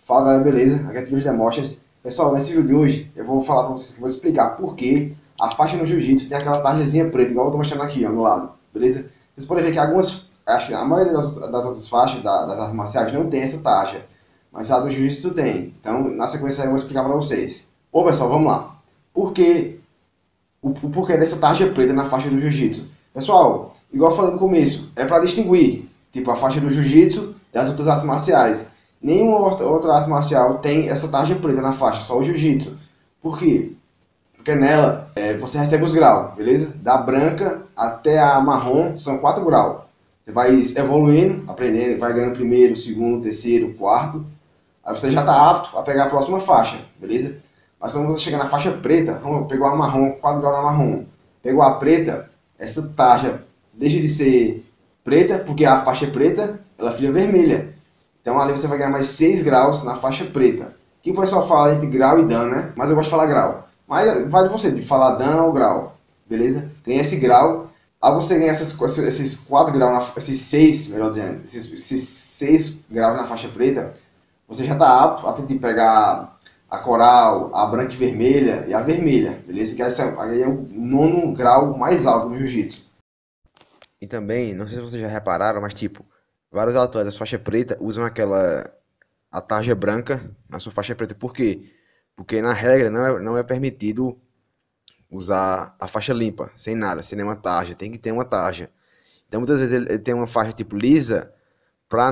Fala galera, beleza? Aqui é Túlio Demóstenes. Pessoal, nesse vídeo de hoje eu vou falar para vocês que eu vou explicar por que a faixa no jiu-jitsu tem aquela tarjazinha preta, igual eu tô mostrando aqui, ó, no lado, beleza? Vocês podem ver que algumas, acho que a maioria das outras faixas das artes marciais não tem essa tarja, mas a do jiu-jitsu tem. Então, na sequência eu vou explicar para vocês. Bom, pessoal, vamos lá. Por que o porquê dessa tarja preta na faixa do jiu-jitsu? Pessoal, igual eu falei no começo, é para distinguir, tipo, a faixa do jiu-jitsu das outras artes marciais. Nenhuma outra arte marcial tem essa tarja preta na faixa, só o jiu-jitsu. Por quê? Porque nela você recebe os graus, beleza? Da branca até a marrom são 4 graus. Você vai evoluindo, aprendendo, vai ganhando primeiro, segundo, terceiro, quarto. Aí você já está apto a pegar a próxima faixa, beleza? Mas quando você chega na faixa preta, pegou a marrom, 4 graus na marrom, pegou a preta, essa tarja deixa de ser preta, porque a faixa é preta, ela fica vermelha. Então ali você vai ganhar mais 6 graus na faixa preta. Que o pessoal fala entre grau e dan, né? Mas eu gosto de falar grau. Mas vai de você, de falar dan ou grau. Beleza? Ganha esse grau. Ao você ganhar esses 4 graus, esses 6, melhor dizendo, esses 6 graus na faixa preta, você já está apto a pegar a coral, a branca e vermelha e a vermelha. Beleza? Que aí é o 9º grau mais alto do jiu-jitsu. E também, não sei se vocês já repararam, mas tipo, vários atletas faixa preta usam a tarja branca na sua faixa preta. Por quê? Porque na regra não é permitido usar a faixa limpa, sem nada, sem nenhuma tarja. Tem que ter uma tarja. Então muitas vezes ele tem uma faixa tipo lisa pra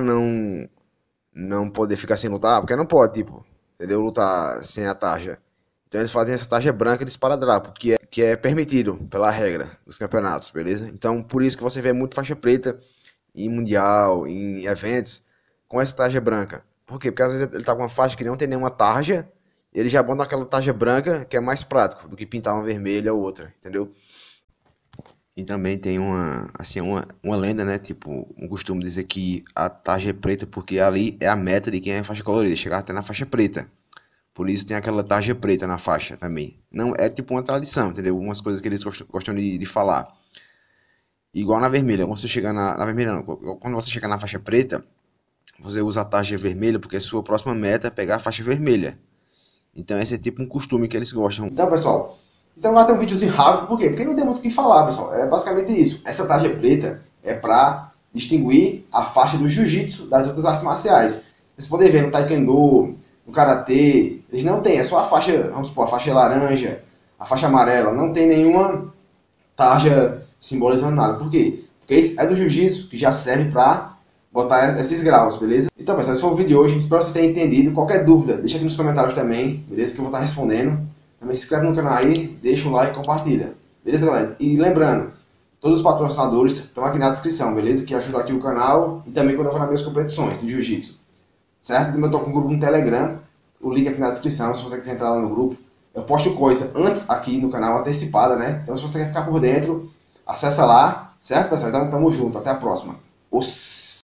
não poder ficar sem lutar, porque não pode, tipo, entendeu? Lutar sem a tarja. Então eles fazem essa tarja branca de esparadrapo, que é permitido pela regra dos campeonatos, beleza? Então por isso que você vê muito faixa preta em mundial, em eventos, com essa tarja branca. Por quê? Porque às vezes ele tá com uma faixa que não tem nenhuma tarja, e ele já bota aquela tarja branca, que é mais prático do que pintar uma vermelha ou outra, entendeu? E também tem uma lenda, né? Tipo, um costume dizer que a tarja é preta porque ali é a meta de quem é faixa colorida, chegar até na faixa preta. Por isso tem aquela tarja preta na faixa também. Não é tipo uma tradição, entendeu? Umas coisas que eles gostam de falar. Igual na vermelha, quando você chegar na vermelha não, quando você chegar na faixa preta, você usa a tarja vermelha porque a sua próxima meta é pegar a faixa vermelha. Então esse é tipo um costume que eles gostam. Então, pessoal, vai ter um videozinho rápido, por quê? Porque não tem muito o que falar, pessoal. É basicamente isso. Essa tarja preta é para distinguir a faixa do jiu-jitsu das outras artes marciais. Vocês podem ver no taekwondo, no karatê, eles não têm, é só a faixa, vamos supor, a faixa laranja, a faixa amarela, não tem nenhuma tarja simbolizando nada. Por quê? Porque isso é do jiu-jitsu, que já serve para botar esses graus, beleza? Então, pessoal, esse foi o vídeo de hoje. Espero que você tenha entendido. Qualquer dúvida, deixa aqui nos comentários também, beleza? Que eu vou estar respondendo. Também se inscreve no canal aí, deixa um like e compartilha. Beleza, galera? E lembrando, todos os patrocinadores estão aqui na descrição, beleza? Que ajudam aqui o canal e também quando eu vou nas minhas competições de jiu-jitsu. Certo? Eu estou com um grupo no Telegram, o link aqui na descrição, se você quiser entrar lá no grupo. Eu posto coisa antes aqui no canal, antecipada, né? Então se você quer ficar por dentro, acessa lá, certo, pessoal? Então tamo junto, até a próxima. Os